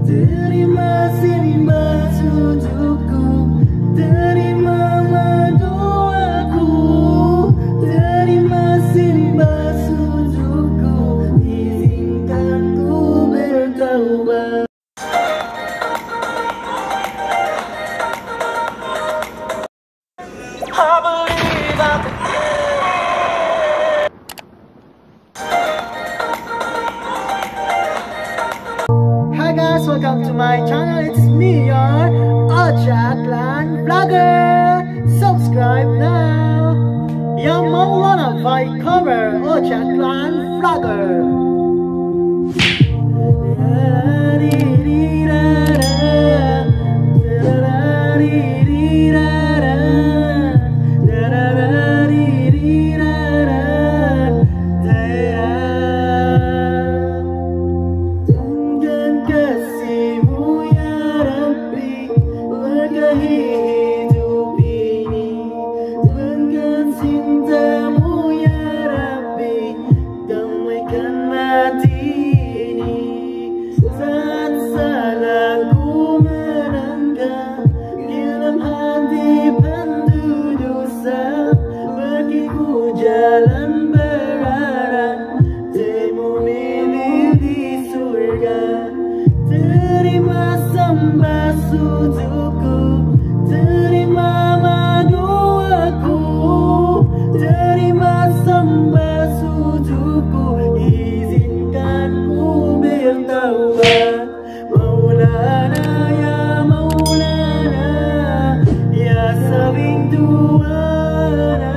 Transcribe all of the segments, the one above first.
Terima sembah sujudku, terima doaku, terima sembah sujudku, izinkan ku bertaubat. Hi guys, welcome to my channel. It's me, your Ocha Clan Vlogger. Subscribe now. Yang Maulana Fight Cover Ocha Clan Vlogger. Jalan berarah, temu milih di surga. Terima sembah sujudku, terima doaku, terima sembah sujudku, izinkan ku bertaubat. Maulana ya Maulana, ya Sabing Tuana.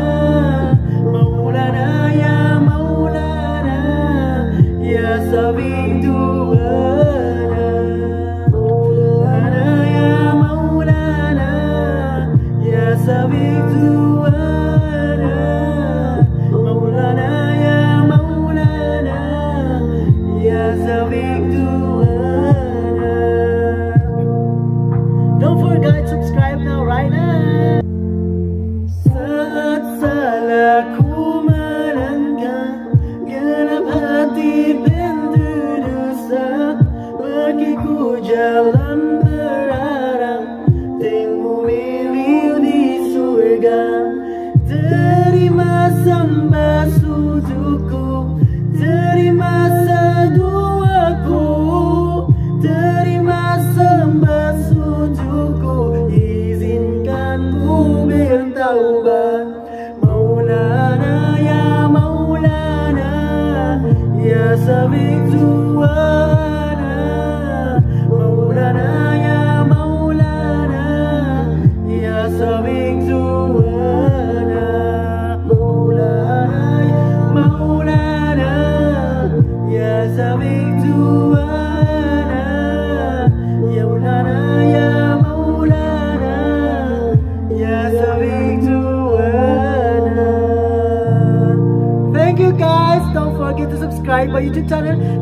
Sabing Tuana, Maulana ya Maulana, ya Sabing Tuana, Maulana ya Maulana, ya Sabing Tuana. Don't forget to subscribe now, right now. Saat salahku melangkah, genap hati bagiku jalan berarah, temu milih di surga. Terima sembah sujudku, terima doaku, terima sembah sujudku, izinkan ku bertaubat. Maulana ya Maulana, ya Sabing Tuana, Maulana ya Maulana, ya Sabing Tuana, Maulana ya Maulana, ya Sabing Tuana, ya Maulana ya Maulana, ya Sabing Tuana. Thank you guys. Don't forget to subscribe my YouTube channel.